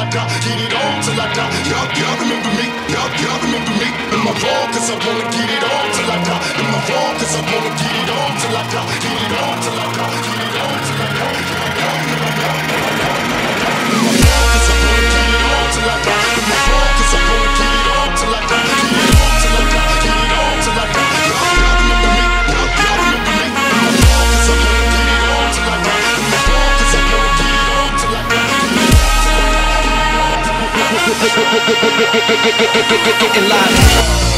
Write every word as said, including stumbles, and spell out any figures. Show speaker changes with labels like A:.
A: I die, get it on till I die. Y'all, y'all remember me, y'all, y'all remember me. Am I wrong? Cause I wanna get it on till I die. Am I wrong? Cause I wanna get it on till I die. Get it on till I die, get it on till I die. Am I wrong? Cause I wanna get it on till I die. Am I wrong? Cause I wanna get it on till I die. Get it on till I die, get it on till I die. Y'all, y'all remember me, y'all, y'all remember me. Am I wrong? Cause I wanna get it on till I die. Am I wrong? Cause I wanna get it on till I die.
B: Getting live.